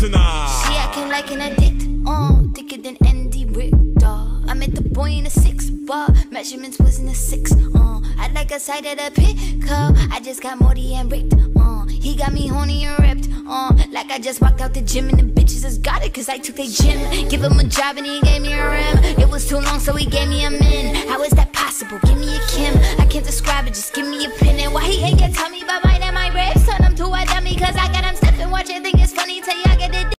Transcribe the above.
tonight. She acting like an addict, thicker than Andy Richter. I met the boy in a 6-bar, measurements was in a 6. I like a side of the pickup. I just got Morty and ripped. He got me horny and ripped. Like I just walked out the gym and the bitches just got it, cause I took their gym. Give him a job and he gave me a rim. It was too long, so he gave me a min. How is that possible? Give me a Kim. I can't describe it, just give me a pin. And why he ain't get tell me about mine and my ribs? Turn him to a dummy, cause I got a